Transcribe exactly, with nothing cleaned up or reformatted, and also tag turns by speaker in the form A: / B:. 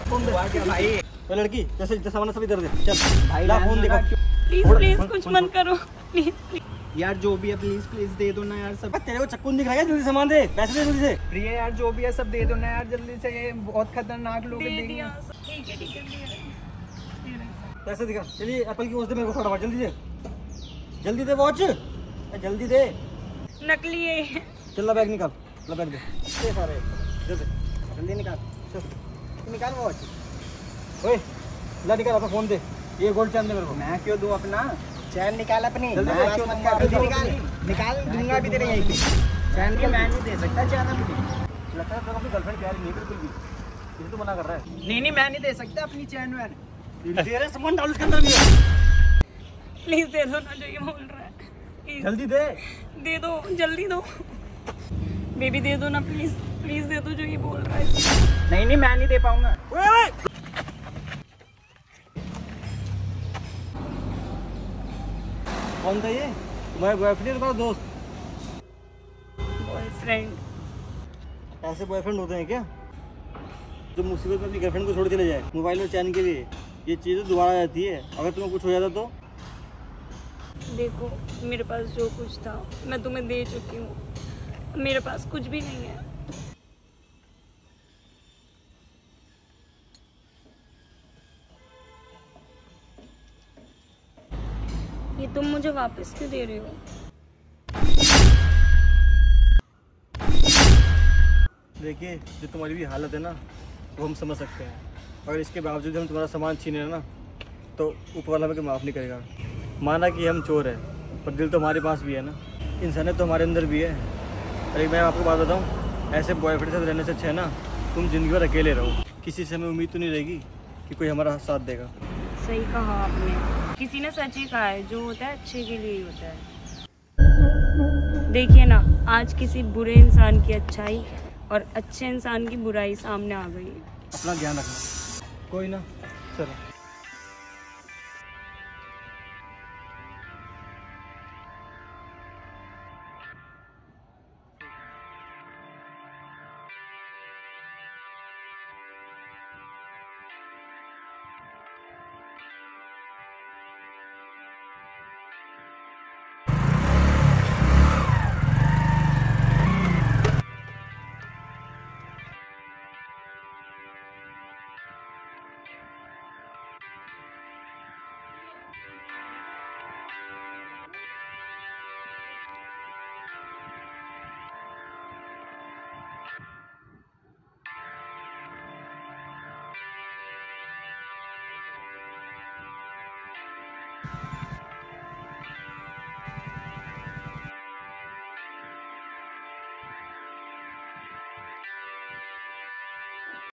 A: Phone दे भाई। वो लड़की जैसे जैसे सामान सब इधर दे। चल
B: भाई
A: ला फोन देखो।
C: प्लीज प्लीज कुछ मत करो प्लीज।
B: यार जो भी है प्लीज प्लीज दे दो ना यार सब।
A: तेरे को चक्कू दिख रहा है, जल्दी सामान दे, पैसे दे जल्दी से।
B: प्रिय यार जो भी है सब दे दो ना यार जल्दी से, ये बहुत खतरनाक लोग
C: दे
B: हैं।
C: दिया ठीक है ठीक है दे रहे।
A: पैसे दिखा। चलिए एप्पल की वॉच दे मेरे को फटाफट, जल्दी दे जल्दी दे वॉच, जल्दी दे।
C: नकली है।
A: चल ला बैग निकाल, ला बैग दे। ये सारे जल्दी जल्दी निकाल, चल निकाल वॉच। ओए ला निकाल अपना फोन दे, ये गोल्ड चैन दे मेरे को।
B: मैं क्यों दूं अपना चैन? निकाल अपनी।
A: जल्दी
B: मैं क्यों मत कर, जल्दी निकाल निकाल दूंगा भी तेरे यहीं पे चैन के। मैं नहीं दे सकता चैन अपनी।
A: लगता है तेरे को अपनी गर्लफ्रेंड प्यारी नहीं बिल्कुल भी, ये तो मना कर रहा है।
B: नहीं नहीं मैं नहीं दे सकता अपनी चैन वैन।
A: तेरे सामान डाल उसके अंदर भी।
C: प्लीज दे दो ना जो ये बोल रहा है। प्लीज
A: जल्दी दे
C: दे दो जल्दी दो बेबी, दे दो ना प्लीज प्लीज दे दो जो ये बोल रहा है।
B: नहीं नहीं मैं नहीं दे पाऊंगा।
A: कौन था ये? तुम्हारा बॉयफ्रेंड तुम्हारा दोस्त?
C: बॉयफ्रेंड।
A: ऐसे बॉयफ्रेंड होते हैं क्या जो मुसीबत में अपनी गर्लफ्रेंड को छोड़ चले जाए मोबाइल और चैन के लिए? ये चीज़ दोबारा आ जाती है, अगर तुम्हें कुछ हो जाता तो?
C: देखो मेरे पास जो कुछ था मैं तुम्हें दे चुकी हूँ, मेरे पास कुछ भी नहीं है। ये तुम मुझे वापस क्यों दे रहे हो?
A: देखिए जो तुम्हारी भी हालत है ना वो हम समझ सकते हैं, अगर इसके बावजूद हम तुम्हारा सामान छीने ना तो ऊपर वाला हमें माफ़ नहीं करेगा। माना कि हम चोर हैं पर दिल तो हमारे पास भी है ना, इंसानियत तो हमारे अंदर भी है। अरे मैं आपको बात बताऊँ, ऐसे बॉयफ्रेंड से रहने से अच्छा है ना तुम जिंदगी भर अकेले रहो, किसी से हमें उम्मीद तो नहीं रहेगी कि कोई हमारा साथ देगा।
C: सही कहा आपने, किसी ने सच ही कहा है, जो होता है अच्छे के लिए ही होता है। देखिए ना आज किसी बुरे इंसान की अच्छाई और अच्छे इंसान की बुराई सामने आ गई है।
A: अपना ध्यान रखना। कोई ना, चलो।